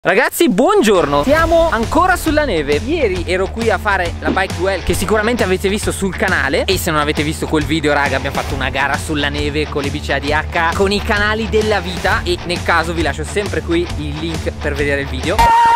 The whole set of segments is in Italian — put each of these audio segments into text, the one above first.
Ragazzi, buongiorno, siamo ancora sulla neve. Ieri ero qui a fare la bike duel che sicuramente avete visto sul canale. E se non avete visto quel video, raga, abbiamo fatto una gara sulla neve con le bici ADH con i canali della vita. E nel caso vi lascio sempre qui il link per vedere il video.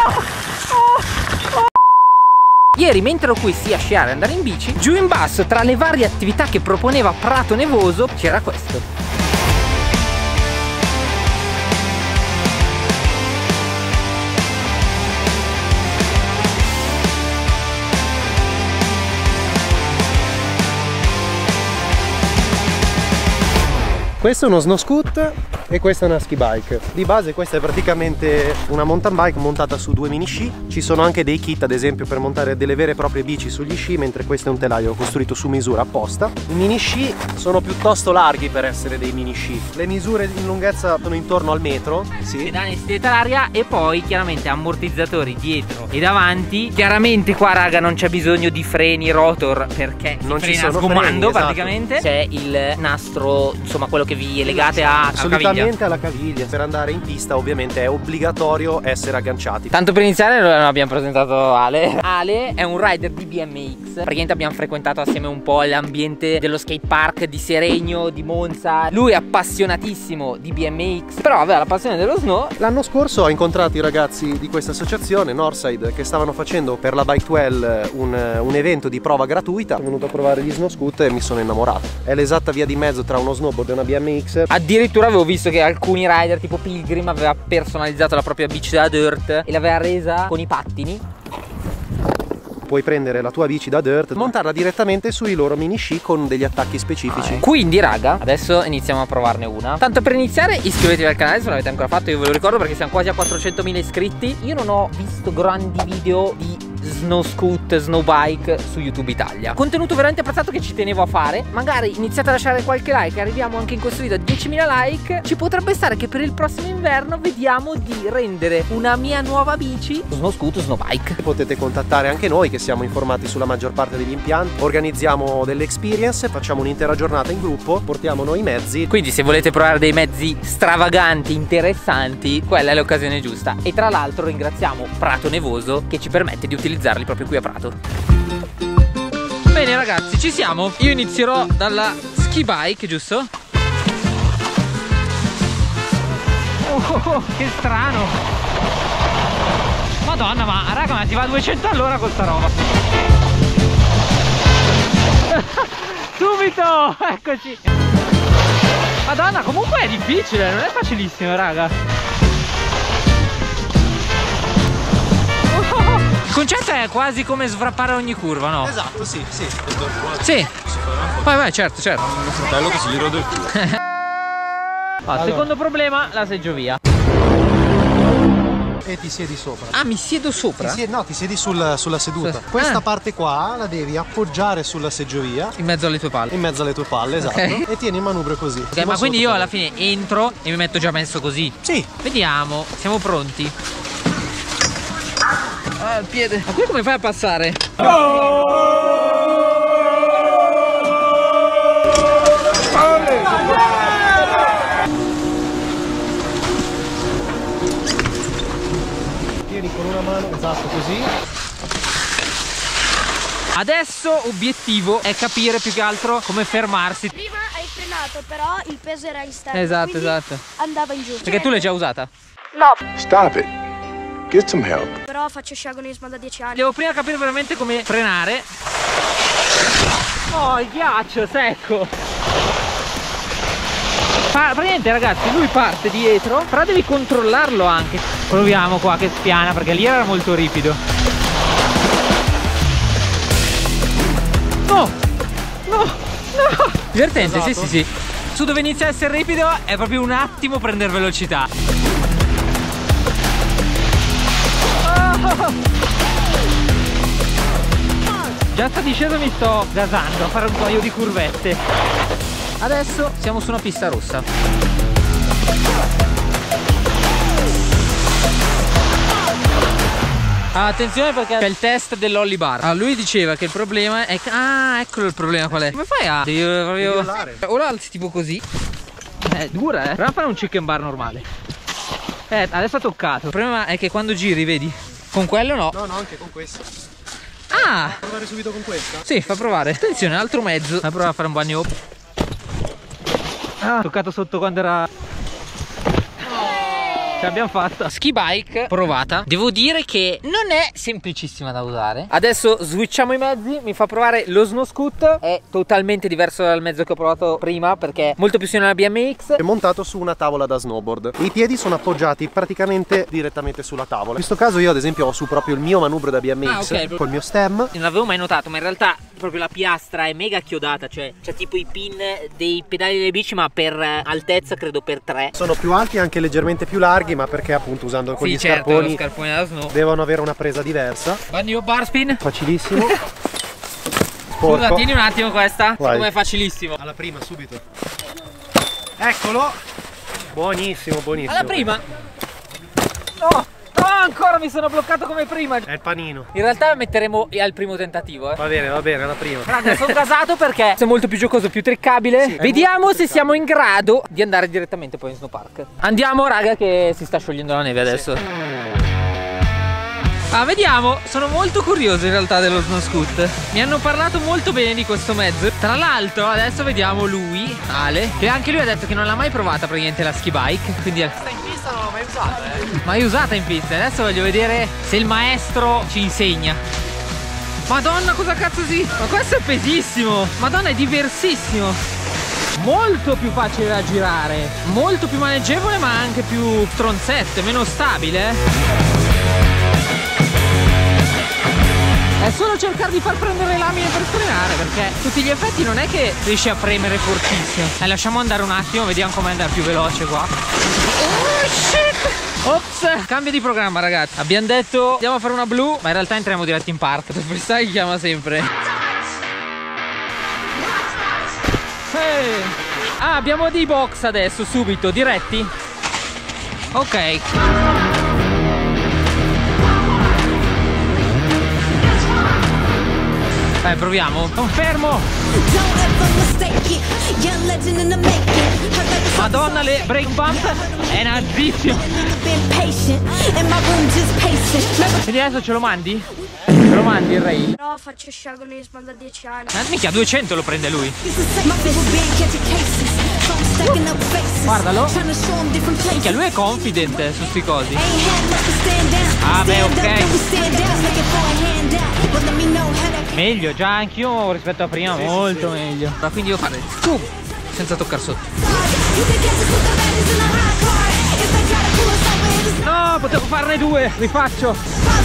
Ieri mentre ero qui sia a sciare e andare in bici, giù in basso tra le varie attività che proponeva Prato Nevoso c'era questo. Questo è uno snow scoot e questa è una ski bike. Di base questa è praticamente una mountain bike montata su due mini sci. Ci sono anche dei kit ad esempio per montare delle vere e proprie bici sugli sci, mentre questo è un telaio costruito su misura apposta. I mini sci sono piuttosto larghi per essere dei mini sci. Le misure in lunghezza sono intorno al metro. Sì. Pedane l'aria e poi chiaramente ammortizzatori dietro e davanti. Chiaramente qua raga non c'è bisogno di freni rotor perché non si frena ci sono sgomando, freni, praticamente. C'è il nastro, insomma quello che vi legate alla caviglia. Alla caviglia. Per andare in pista ovviamente è obbligatorio essere agganciati. Tanto per iniziare abbiamo presentato Ale. Ale è un rider di BMX. Praticamente abbiamo frequentato assieme un po' l'ambiente dello skate park di Seregno, di Monza. Lui è appassionatissimo di BMX, però aveva la passione dello snow. L'anno scorso ho incontrato i ragazzi di questa associazione Northside che stavano facendo per la Bike Duel un evento di prova gratuita. Sono venuto a provare gli snow scoot e mi sono innamorato. È l'esatta via di mezzo tra uno snowboard e una BMX. Addirittura avevo visto che alcuni rider tipo Pilgrim aveva personalizzato la propria bici da dirt e l'aveva resa con i pattini. Puoi prendere la tua bici da dirt, montarla direttamente sui loro mini sci con degli attacchi specifici. Quindi raga, adesso iniziamo a provarne una. Tanto per iniziare iscrivetevi al canale se non l'avete ancora fatto, io ve lo ricordo perché siamo quasi a 400.000 iscritti. Io non ho visto grandi video di snow scoot, snow bike su YouTube Italia. Contenuto veramente apprezzato che ci tenevo a fare. Magari iniziate a lasciare qualche like, arriviamo anche in questo video a 10.000 like. Ci potrebbe stare che per il prossimo inverno vediamo di rendere una mia nuova bici snow scoot, snow bike. Potete contattare anche noi che siamo informati sulla maggior parte degli impianti. Organizziamo delle experience, facciamo un'intera giornata in gruppo, portiamo noi i mezzi. Quindi se volete provare dei mezzi stravaganti, interessanti, quella è l'occasione giusta. E tra l'altro ringraziamo Prato Nevoso che ci permette di utilizzarli proprio qui a Prato. Bene ragazzi, ci siamo. Io inizierò dalla ski bike, giusto? Oh, che strano. Madonna, ma raga, ma si va a 200 all'ora con sta roba. Subito, eccoci. Madonna, comunque è difficile, non è facilissimo raga. Il concetto è quasi come svrappare ogni curva, no? Esatto, sì. Sì. Vai, certo. Mio fratello che si gli rode il culo. Allora. Secondo problema, la seggiovia. E ti siedi sopra. Ah, mi siedo sopra? Ti siedi sulla seduta. Questa parte qua la devi appoggiare sulla seggiovia. In mezzo alle tue palle. In mezzo alle tue palle, esatto. Okay. E tieni il manubrio così. Ok, ma quindi io alla fine entro e mi metto già messo così? Sì. Vediamo, siamo pronti. Ah, il piede. Ma qui come fai a passare? Tieni con una mano, esatto, così. Adesso obiettivo è capire più che altro come fermarsi. Prima hai frenato, però il peso era esterno. Esatto. Andava in giù. Perché tu l'hai già usata? No. Stop it. Get some help. Però faccio sci agonismo da 10 anni. Devo prima capire veramente come frenare. Oh, il ghiaccio secco. Praticamente ragazzi, lui parte dietro, però devi controllarlo anche. Proviamo qua che spiana perché lì era molto ripido. No. Divertente, esatto. Sì. Su dove inizia a essere ripido è proprio un attimo prendere velocità. Già sta discesa mi sto gasando a fare un paio di curvette. Adesso siamo su una pista rossa. Attenzione perché c'è il test dell'ollie bar. Lui diceva che il problema è che... Ah, eccolo il problema qual è. Come fai a... Devi proprio... O la alzi tipo così. È dura, Prova a fare un chicken bar normale. Adesso ha toccato. Il problema è che quando giri, vedi? Con quello no. No, anche con questo. Ah! Puoi provare subito con questa? Sì, fa provare. Attenzione, altro mezzo. Vai a provare a fare un bagno. Ah, toccato sotto quando era... Ce l'abbiamo fatta. Ski bike provata. Devo dire che non è semplicissima da usare. Adesso switchiamo i mezzi. Mi fa provare lo Snow Scoot. È totalmente diverso dal mezzo che ho provato prima, perché è molto più simile alla BMX. È montato su una tavola da snowboard. I piedi sono appoggiati praticamente direttamente sulla tavola. In questo caso io ad esempio ho su proprio il mio manubrio da BMX, ok, col mio stem. Non l'avevo mai notato, ma in realtà proprio la piastra è mega chiodata. Cioè c'è tipo i pin dei pedali delle bici, ma per altezza credo per 3. Sono più alti e anche leggermente più larghi, ma perché appunto usando con gli certo, scarponi da snow devono avere una presa diversa. Bagno bar spin. Facilissimo. Scusa, tieni un attimo questa. Come è facilissimo. Alla prima, subito. Eccolo. Buonissimo, buonissimo. Alla prima. No, no, ancora mi sono bloccato come prima. È il panino. In realtà la metteremo al primo tentativo, Va bene, alla prima. Raga, sono gasato perché è molto più giocoso, più triccabile. Sì, vediamo se siamo in grado di andare direttamente poi in snowpark. Andiamo, raga, che si sta sciogliendo la neve adesso. Ah, vediamo, sono molto curioso in realtà dello Snow Scoot. Mi hanno parlato molto bene di questo mezzo. Tra l'altro adesso vediamo lui, Ale, che anche lui ha detto che non l'ha mai provata praticamente la ski bike. Quindi Questa in pista non l'ho mai usata, mai usata in pista. Adesso voglio vedere se il maestro ci insegna. Madonna, cosa cazzo si... Ma questo è pesissimo. Madonna, è diversissimo. Molto più facile da girare, molto più maneggevole, ma anche più stronzetto, meno stabile. È solo cercare di far prendere le lamine per frenare, perché tutti gli effetti non è che riesci a premere fortissimo. Lasciamo andare un attimo, vediamo come andare più veloce qua. Oh shit! Ops, cambio di programma, ragazzi. Abbiamo detto andiamo a fare una blu, ma in realtà entriamo diretti in park. Il freestyle chiama sempre. Hey. Ah, abbiamo dei box adesso, subito, diretti. Ok. Dai, proviamo. Confermo. Madonna, le break bump è nazissimo. Quindi adesso ce lo mandi? Ce lo mandi il rail? No, faccio sciagonismo da 10 anni. Mica 200 lo prende lui. Guardalo. Minchia, lui è confident su sti cosi. Ah beh, ok. Meglio, già anch'io rispetto a prima, molto meglio. Ma quindi devo fare senza toccare sotto. No, potevo farne due, rifaccio.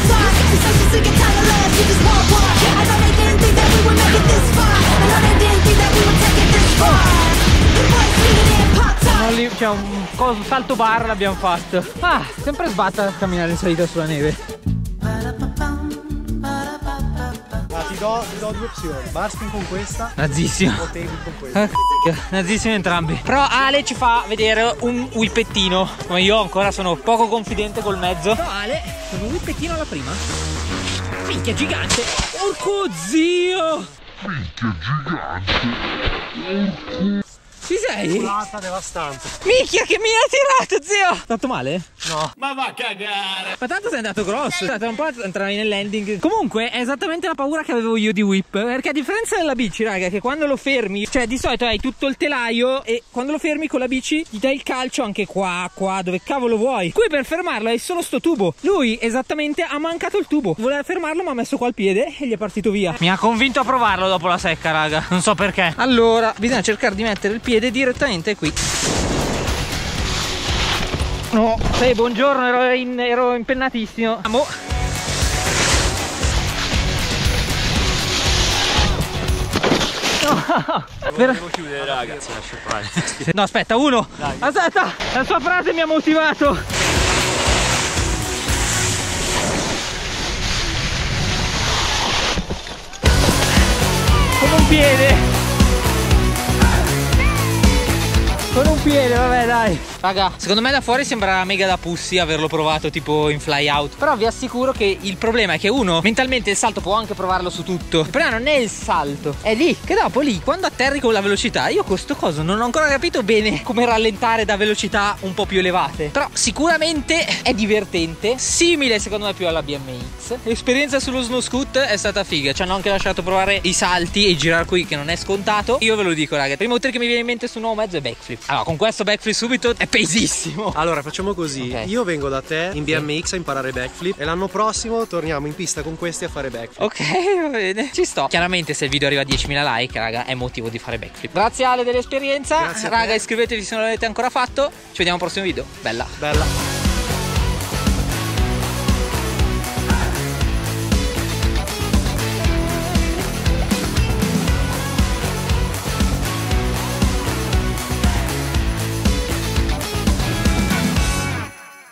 C'è un salto bar, l'abbiamo fatto. Ah, sempre sbatta a camminare in salita sulla neve. Ti do due opzioni. Barspin con questa Nazzissimo. o table con questa. Nazzissimi entrambi. Però Ale ci fa vedere un whippettino. Come io ancora sono poco confidente col mezzo. Però Ale, con un whippettino alla prima. Minchia, gigante. Porco zio. Minchia, gigante. Ci sei? Volata devastante. Minchia, che mi ha tirato, zio. Fatto male? No. Ma va a cagare. Ma tanto sei andato grosso. Tra un po' entravi nel landing. Comunque è esattamente la paura che avevo io di whip. Perché a differenza della bici, raga, che quando lo fermi, cioè di solito hai tutto il telaio e quando lo fermi con la bici gli dai il calcio anche qua, dove cavolo vuoi. Qui per fermarlo hai solo sto tubo. Lui esattamente ha mancato il tubo. Voleva fermarlo ma ha messo qua il piede e gli è partito via. Mi ha convinto a provarlo dopo la secca, raga. Non so perché. Allora bisogna cercare di mettere il piede direttamente qui. No, buongiorno, ero impennatissimo. Andiamo. No. Devo chiudere, ragazzi, lascio fare. No, aspetta, uno. Dai. Aspetta, la sua frase mi ha motivato. Con un piede. Con un un piede, vabbè dai. Raga, secondo me da fuori sembra mega da pussy averlo provato tipo in fly out. Però vi assicuro che il problema è che uno mentalmente il salto può anche provarlo su tutto. Il problema non è il salto, è lì, che dopo lì, quando atterri con la velocità, io con sto coso non ho ancora capito bene come rallentare da velocità un po' più elevate. Però sicuramente è divertente, simile secondo me più alla BMX. L'esperienza sullo snow scoot è stata figa, ci hanno anche lasciato provare i salti e girare qui, che non è scontato. Io ve lo dico raga, il primo trick che mi viene in mente su un nuovo mezzo è backflip. Allora con questo backflip subito è pesissimo. Allora facciamo così, Ok. io vengo da te in BMX a imparare backflip e l'anno prossimo torniamo in pista con questi a fare backflip. Ok, va bene, ci sto. Chiaramente se il video arriva a 10.000 like raga è motivo di fare backflip. Grazie Ale dell'esperienza. Grazie a te. Raga, iscrivetevi se non l'avete ancora fatto. Ci vediamo al prossimo video. Bella. Bella.